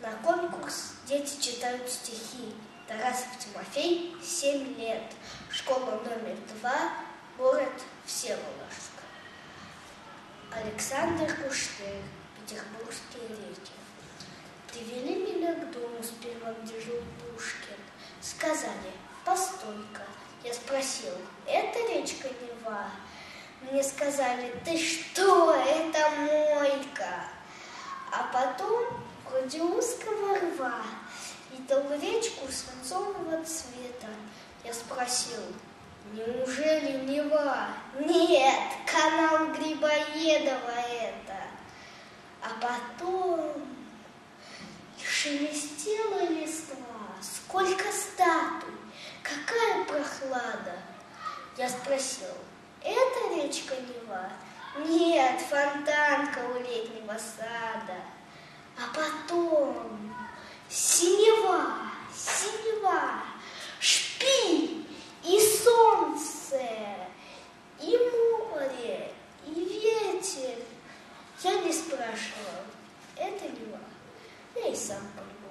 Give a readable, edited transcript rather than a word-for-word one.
На конкурс дети читают стихи. Тарасов Тимофей, 7 лет. Школа номер 2, город Всеволожск. Александр Куштырь, Петербургские реки. Привели меня к дому сперва, где жил Пушкин. Сказали: постой-ка. Я спросил: это речка Нева? Мне сказали: ты что, это мойка. А потом вроде узкого рва видел речку свинцового цвета. Я спросил: неужели Нева? Нет, канал Грибоедова это. А потом шелестела листва, сколько статуй, какая прохлада. Я спросил: это речка Нева? Нет, фонтанка у летнего сада. А потом синева, синева, шпиль и солнце, и море, и ветер. Я не спрашивал, это Нева. Я и сам понял.